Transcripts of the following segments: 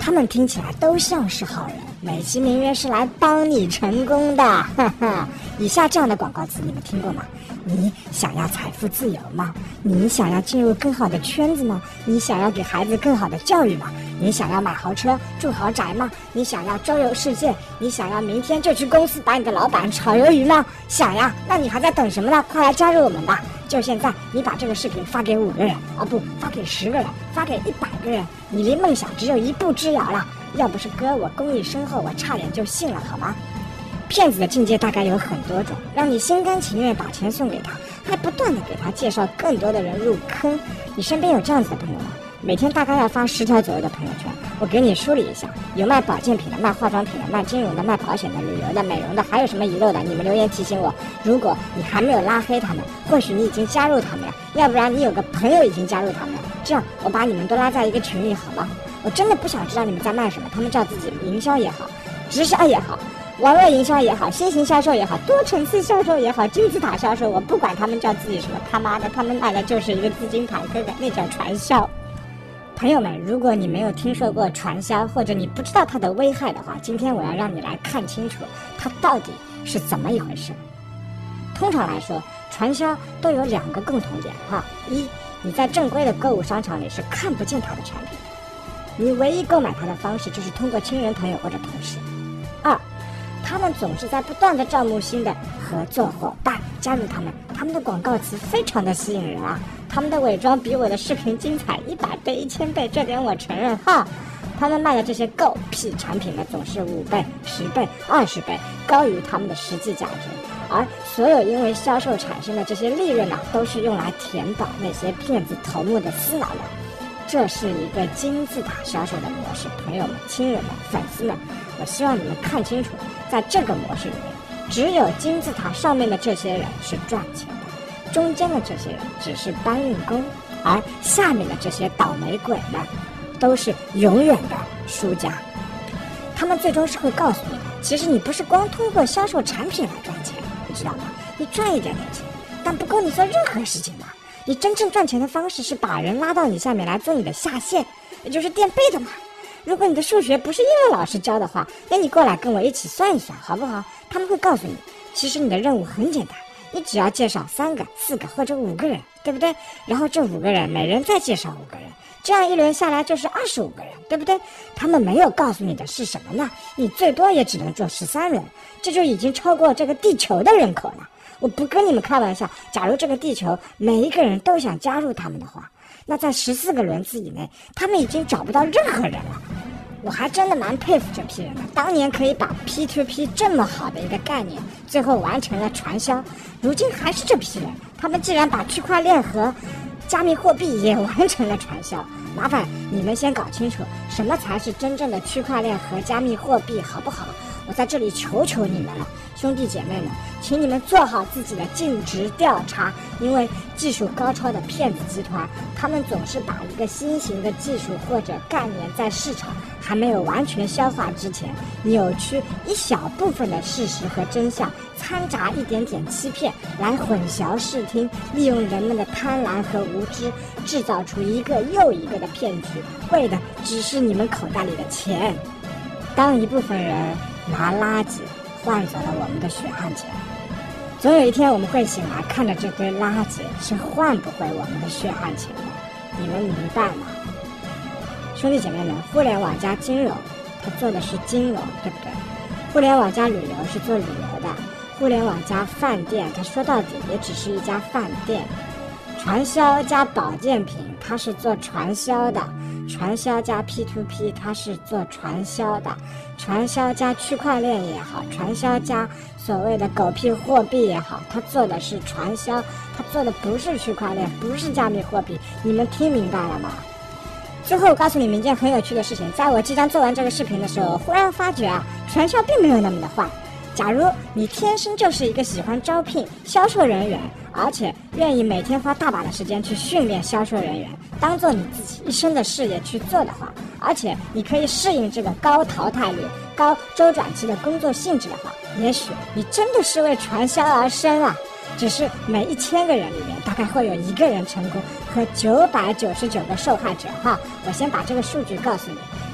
他们听起来都像是好人，美其名曰是来帮你成功的，哈哈。以下这样的广告词你们听过吗？你想要财富自由吗？你想要进入更好的圈子吗？你想要给孩子更好的教育吗？你想要买豪车住豪宅吗？你想要周游世界？你想要明天就去公司把你的老板炒鱿鱼吗？想呀，那你还在等什么呢？快来加入我们吧！就现在，你把这个视频发给5个人，不，发给10个人，发给100个人，你离梦想只有一步之遥了。要不是哥我功力深厚，我差点就信了，好吗？骗子的境界大概有很多种，让你心甘情愿把钱送给他，还不断的给他介绍更多的人入坑。你身边有这样子的朋友吗？每天大概要发10条左右的朋友圈，我给你梳理一下，有卖保健品的，卖化妆品的，卖金融的，卖保险的，旅游的，美容的，还有什么遗漏的？你们留言提醒我。如果你还没有拉黑他们，或许你已经加入他们了，要不然你有个朋友已经加入他们了，这样我把你们都拉在一个群里好吗？我真的不想知道你们在卖什么，他们叫自己营销也好，直销也好，网络营销也好，新型销售也好，多层次销售也好，金字塔销售，我不管他们叫自己什么，他妈的，他们卖的就是一个资金盘，哥哥，那叫传销。朋友们，如果你没有听说过传销，或者你不知道它的危害的话，今天我要让你来看清楚它到底是怎么一回事。通常来说，传销都有2个共同点哈：一，你在正规的购物商场里是看不见它的产品，你唯一购买它的方式就是通过亲人朋友或者同事；二，他们总是在不断的招募新的合作伙伴加入他们，他们的广告词非常的吸引人啊，他们的伪装比我的视频精彩100倍、1000倍，这点我承认哈。他们卖的这些狗屁产品呢，总是5倍、10倍、20倍高于他们的实际价值，而所有因为销售产生的这些利润呢，都是用来填饱那些骗子头目的私囊的。这是一个金字塔销售的模式，朋友们、亲人们、粉丝们，我希望你们看清楚，在这个模式里面，只有金字塔上面的这些人是赚钱的，中间的这些人只是搬运工，而下面的这些倒霉鬼们都是永远的输家。他们最终是会告诉你的，其实你不是光通过销售产品来赚钱，你知道吗？你赚一点点钱，但不够你做任何事情的。你真正赚钱的方式是把人拉到你下面来做你的下线，也就是垫背的嘛。如果你的数学不是英文老师教的话，那你过来跟我一起算一算好不好？他们会告诉你，其实你的任务很简单，你只要介绍3个、4个或者5个人，对不对？然后这5个人每人再介绍5个人，这样一轮下来就是25个人，对不对？他们没有告诉你的是什么呢？你最多也只能做13轮，这就已经超过这个地球的人口了。我不跟你们开玩笑，假如这个地球每一个人都想加入他们的话，那在14个轮次以内，他们已经找不到任何人了。我还真的蛮佩服这批人的，当年可以把 P2P 这么好的一个概念，最后完成了传销，如今还是这批人，他们竟然把区块链和加密货币也完成了传销。麻烦你们先搞清楚什么才是真正的区块链和加密货币，好不好？我在这里求求你们了，兄弟姐妹们，请你们做好自己的尽职调查，因为技术高超的骗子集团，他们总是把一个新型的技术或者概念在市场还没有完全消化之前，扭曲一小部分的事实和真相，掺杂一点点欺骗来混淆视听，利用人们的贪婪和无知，制造出一个又一个的骗局，为的只是你们口袋里的钱。当一部分人拿垃圾换走了我们的血汗钱，总有一天我们会醒来，看着这堆垃圾是换不回我们的血汗钱的，你们明白吗？兄弟姐妹们，互联网加金融，它做的是金融，对不对？互联网加旅游是做旅游的，互联网加饭店，它说到底也只是一家饭店。传销加保健品，它是做传销的；传销加 P2P， 它是做传销的；传销加区块链也好，传销加所谓的狗屁货币也好，它做的是传销，它做的不是区块链，不是加密货币。你们听明白了吗？最后我告诉你们一件很有趣的事情，在我即将做完这个视频的时候，忽然发觉传销并没有那么的坏。假如你天生就是一个喜欢招聘销售人员，而且愿意每天花大把的时间去训练销售人员，当做你自己一生的事业去做的话，而且你可以适应这个高淘汰率、高周转期的工作性质的话，也许你真的是为传销而生啊！只是每1000个人里面大概会有1个人成功和999个受害者哈。我先把这个数据告诉你，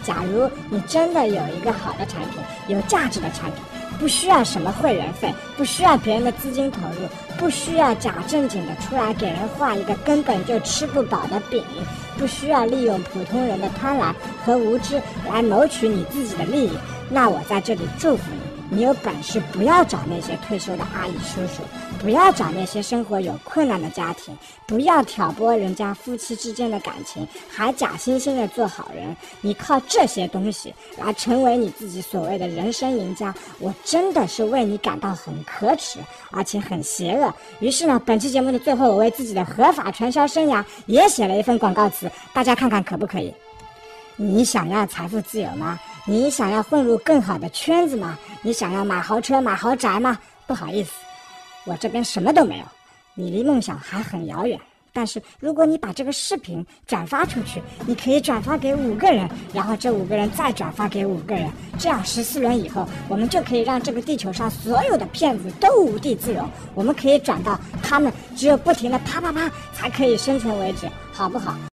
假如你真的有一个好的产品，有价值的产品，不需要什么会员费，不需要别人的资金投入，不需要假正经的出来给人画一个根本就吃不饱的饼，不需要利用普通人的贪婪和无知来谋取你自己的利益，那我在这里祝福你，你有本事不要找那些退休的阿姨叔叔，不要找那些生活有困难的家庭，不要挑拨人家夫妻之间的感情，还假惺惺的做好人。你靠这些东西来成为你自己所谓的人生赢家，我真的是为你感到很可耻，而且很邪恶。于是呢，本期节目的最后，我为自己的合法传销生涯也写了一份广告词，大家看看可不可以？你想要财富自由吗？你想要混入更好的圈子吗？你想要买豪车买豪宅吗？不好意思，我这边什么都没有，你离梦想还很遥远。但是如果你把这个视频转发出去，你可以转发给5个人，然后这5个人再转发给5个人，这样14轮以后，我们就可以让这个地球上所有的骗子都无地自容，我们可以转到他们只有不停的啪啪啪才可以生存为止，好不好？